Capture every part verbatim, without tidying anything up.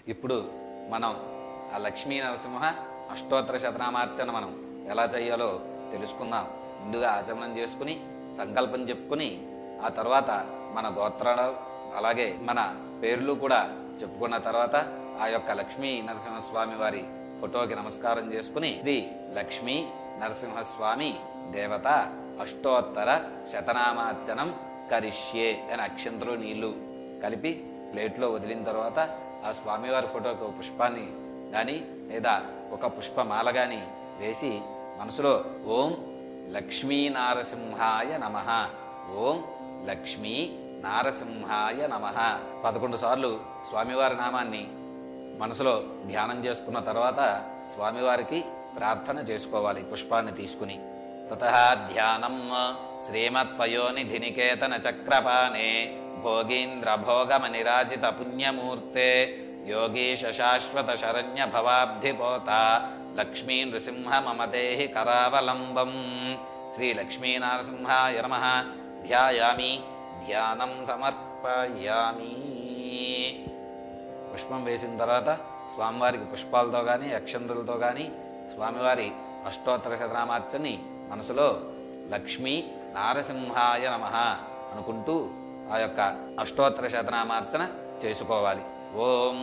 ఇప్పుడు మనం ఆ లక్ష్మీ నరసింహ అష్టోత్తర శతనామార్చన మనం ఎలా చేయాలో తెలుసుకుందాం. ముందుగా ఆచమనం చేసుకుని సంకల్పం చెప్పుకుని ఆ తర్వాత మన గోత్రాలు అలాగే మన పేర్లు కూడా చెప్పుకున్న తర్వాత ఆ యొక్క లక్ష్మీ నరసింహస్వామి వారి ఫోటోకి నమస్కారం చేసుకుని శ్రీ లక్ష్మీ నరసింహస్వామి దేవత అష్టోత్తర శతనామార్చనం కరిష్యే అని అక్షంతలు నీళ్లు కలిపి ప్లేట్లో వదిలిన తర్వాత ఆ స్వామివారి ఫోటోకి ఒక పుష్పాన్ని కానీ లేదా ఒక పుష్పమాల కానీ వేసి మనసులో ఓం లక్ష్మీ నారసింహాయ నమః, ఓం లక్ష్మీ నారసింహాయ నమః పదకొండు సార్లు స్వామివారి నామాన్ని మనసులో ధ్యానం చేసుకున్న తర్వాత స్వామివారికి ప్రార్థన చేసుకోవాలి పుష్పాన్ని తీసుకుని. తతః ధ్యానం శ్రీమత్పయోనిధినికేతన చక్రపాణే భోగీంద్ర భోగమనిరాజిత పుణ్యమూర్తే యోగీశ శాశ్వత శరణ్య భవాబ్ధిపోత లక్ష్మీ నృసింహ మమ దేహి కరావలంబం. శ్రీ లక్ష్మీనారసింహాయ నమః. ధ్యాయామి, ధ్యానం సమర్పయామి. పుష్పం వేసిన తర్వాత స్వామివారికి పుష్పాలతో కానీ అక్షంతలతో కానీ స్వామివారి అష్టోత్తర శతనామార్చని మనసులో లక్ష్మీ నారసింహాయ నమః అనుకుంటూ ఆ యొక్క అష్టోత్తర శతనామార్చన చేసుకోవాలి. ఓం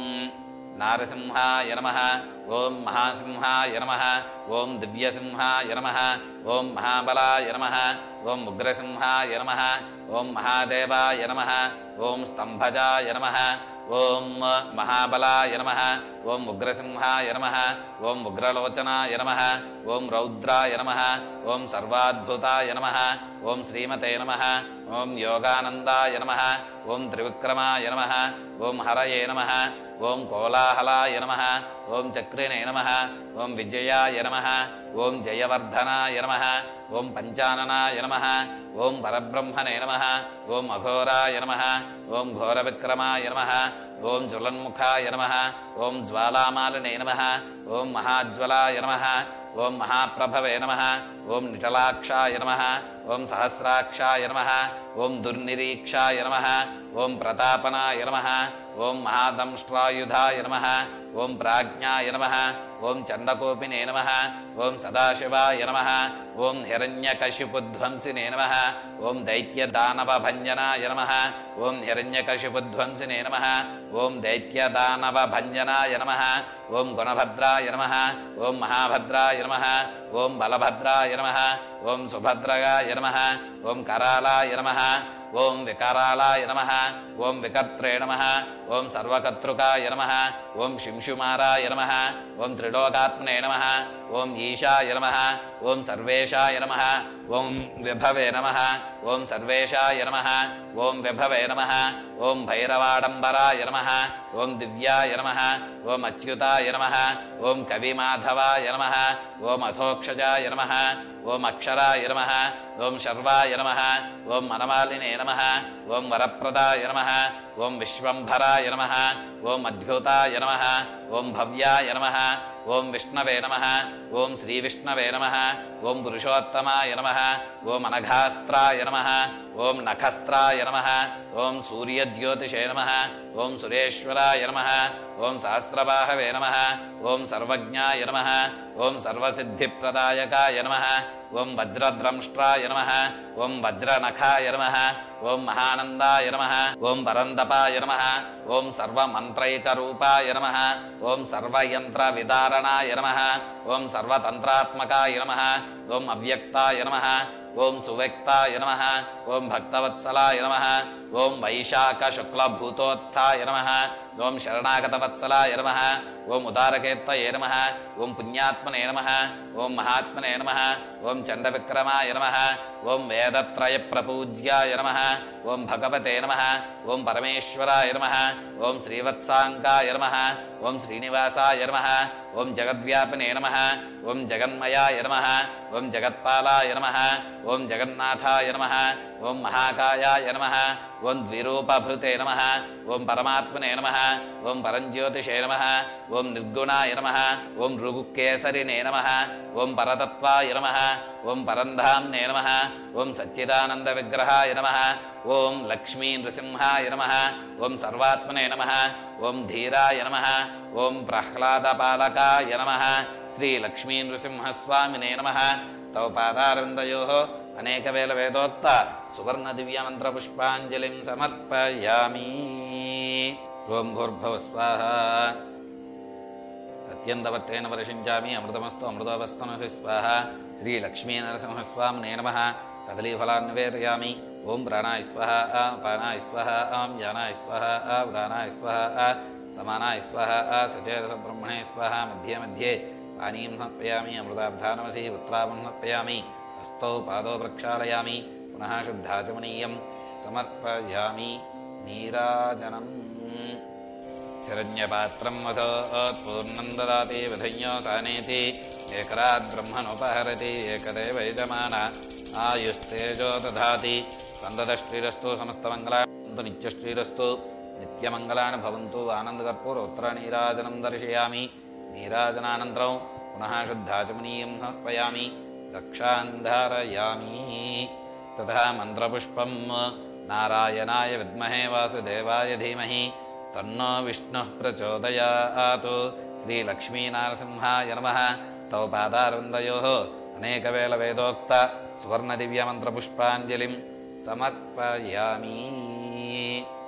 నారసింహాయ నమః, ఓం మహాసింహాయ నమః, ఓం దివ్యసింహాయ నమః, ఓం మహాబలాయ నమః, ఓం ఉగ్రసింహాయ నమః, ఓం మహాదేవాయ నమః, ఓం స్తంభజాయ నమః, ఓం మహాబలాయ నమః, ఓం ఉగ్రసింహాయ నమః, ఓం ఉగ్రలోచనాయ నమః, ఓం రౌద్రాయ నమః, ఓం సర్వాద్భుతాయ నమః, ఓం శ్రీమతే నమః, ఓం యోగానందాయ నమః, ఓం త్రివిక్రమాయ నమః, ఓం హరయే నమః, ఓం కోలాహలాయ నమః, ఓం చక్రిణే నమః, ఓం విజయాయ నమః, ఓం జయవర్ధనాయ నమః, ఓం పంచాననాయ నమః, ఓం పరబ్రహ్మణే నమః, ఓం అఘోరాయ నమః, ఓం ఘోరవిక్రమాయ నమః, ఓం జ్వలన్ముఖాయ నమః, ఓం జ్వాలామాలినే నమః, ఓం మహాజ్వలాయ నమః, ఓం మహాప్రభవే నమః, ఓం నిటలాక్షాయ నమః, ఓం సహస్రాక్షాయ నమః, ఓం దుర్నిరీక్షాయ నమః, ఓం ప్రతాపనాయ నమః, ఓం మహాదంష్ట్రాయుధాయ నమః, ఓం ప్రాజ్ఞాయ నమః, ఓం చండకోపినే నమః, ఓం సదాశివాయ నమః, ఓం హిరణ్యకశిపుధ్వంసినే నమః, ఓం దైత్యదానవభంజనాయ నమః, ఓం హిరణ్యకశిపుధ్వంసినే నమః, ఓం దైత్యదానవభంజనాయ నమః, ఓం గుణభద్రాయ నమః, ఓం మహాభద్రాయ నమః, ఓం బలభద్రాయ నమః, ఓం సుభద్రగాయ నమః, ఓం కరాళాయ నమః, ఓం వికరాళాయ నమః, ఓం వికర్త్రే నమః, ఓం సర్వకర్తృకాయ నమః, ఓం శింశుమారాయ నమః, ఓం త్రిలోకాత్మనే నమః, ఓం ఈశాయ నమః, ఓం సర్వేశాయ నమః, ఓం విభవే నమః, ఓం సర్వేశాయ నమః, ఓం విభవే నమః, ఓం భైరవాడంబరాయ నమః, ఓం దివ్యాయ నమః, ఓం అచ్యుతాయ నమః, ఓం కవిమాధవాయ నమః, ఓం అథోక్షజాయ నమః, ఓం అక్షరాయ నమః, ఓం శర్వాయ నమః, ఓం మనమాలినే నమః, ఓం వరప్రదాయ నమః, ఓం విశ్వంభరాయ నమః, ఓం అద్భుతాయ నమః, ఓం భవ్యాయ నమః, ఓం విష్ణవే నమః, ఓం శ్రీవిష్ణవే నమః, ఓం పురుషోత్తమాయ నమః, ఓం అనఘాస్త్రాయ నమః, ఓం నఖస్త్రాయ నమః, ఓం సూర్యజ్యోతిషే నమః, ఓం సురేశ్వరాయ నమః, ఓం సహస్రబాహవే నమః, ఓం సర్వజ్ఞాయ నమః, ఓం సర్వసిద్ధిప్రదాయకాయ నమః, ఓం వజ్రద్రంష్ట్రాయ నమః, ఓం వజ్రనఖాయ నమః, ఓం మహానందాయ నమః, ఓం పరందపాయ నమః, ఓం సర్వమంత్రైకరూపాయ నమః, ఓం సర్వయంత్రవిదారణాయ నమః, ఓం సర్వతంత్రాత్మకాయ నమః, ఓం అవ్యక్తాయ నమః, ఓం సువ్యక్తాయ నమః, ఓం భక్తవత్సలాయ నమః, ఓం వైశాఖశుక్లభూతోత్థాయ నమః, ఓం శరణాగతవత్సలాయ నమః, ఓం ఉదారకేత్తయే నమః, ఓం పుణ్యాత్మనే నమః, ఓం మహాత్మనే నమః, ఓం చండవిక్రమాయ నమః, ఓం వేదత్రయ ప్రపూజ్యాయ నమః, ఓం భగవతే నమః, ఓం పరమేశ్వరాయ నమః, ఓం శ్రీవత్సాంకాయ నమః, ఓం శ్రీనివాసాయ నమః, ఓం జగద్వ్యాపినే నమః, ఓం జగన్మయాయ నమః, ఓం జగత్పాలాయ నమః, ఓం జగన్నాథాయ నమః, ఓం మహాకాయాయ నమః, ఓం ద్విరూపభృతే నమః, ఓం పరమాత్మనే నమః, ఓం పరంజ్యోతిషే నమః, ఓం నిర్గుణాయ నమః, ఓం ఋగుకేసరినే నమః, ఓం పరతత్వాయ నమః, ఓం పరంధామ్నే నమః, ఓం సచ్చిదానంద విగ్రహాయ నమః, ఓం లక్ష్మీ నృసింహాయ నమః ఓం సర్వాత్మనే నమః ఓం ధీరాయ నమః ఓం ప్రహ్లాదపాలకాయ నమః శ్రీ లక్ష్మీ నృసింహస్వామినే నమః తవ పాదారవిందయోః అనేక వేల వేదోక్త సువర్ణ దివ్య మంత్ర పుష్పాంజలిం సమర్పయామి. ఓం భూర్భువః స్వాహా. సత్యందవర్తేన వర్షించామి అమృతమస్తు అమృతోపస్తనసి స్వాహ. శ్రీ లక్ష్మీ నరసింహస్వామినే నమః. కదలీఫలాన్ని నివేదయామి. ఓం ప్రాణాయ స్వః అపానాయ స్వః ఆం యానాయ స్వః ఉదానాయ స్వః సమానాయ స్వః సచేతస బ్రహ్మణే స్వః. మధ్యే మధ్యే పానీయం సమర్పయామి. అమృతాబ్ధానమసి పుత్రావం సమర్పయామి. హస్తౌ పాదౌ ప్రక్షాళయామి. పునః శుద్ధాచమనీయం సమర్పయామి. నీరాజనం. హిరణ్యపాత్రం మధోత్పూర్ణం దదాతి విధన్యో సానేతి ఏకరాద్ బ్రహ్మణోపహరతి ఏకదేవ యజమాన ఆయుస్తేజో దధాతి. సందదశ్రీరస్తు సమస్తమంగళాని నిత్యశ్రీరస్తు నిత్యమంగళాని భవంతు. ఆనందకర్పూరోత్తర నీరాజనం దర్శయామి. నీరాజనానంతరం పునః శుద్ధాచమనీయం సమర్పయామి. రక్షాంధారయామి. తథా మంత్రపుష్పం నారాయణాయ విద్మహే వాసుదేవాయ ధీమహి తన్నో విష్ణుః ప్రచోదయాత్. శ్రీ లక్ష్మీనారసింహాయ నమః. తవ పాదారవిందయోః అనేక వేల వేదోక్త సువర్ణ దివ్య మంత్ర పుష్పాంజలిం సమర్పయామి.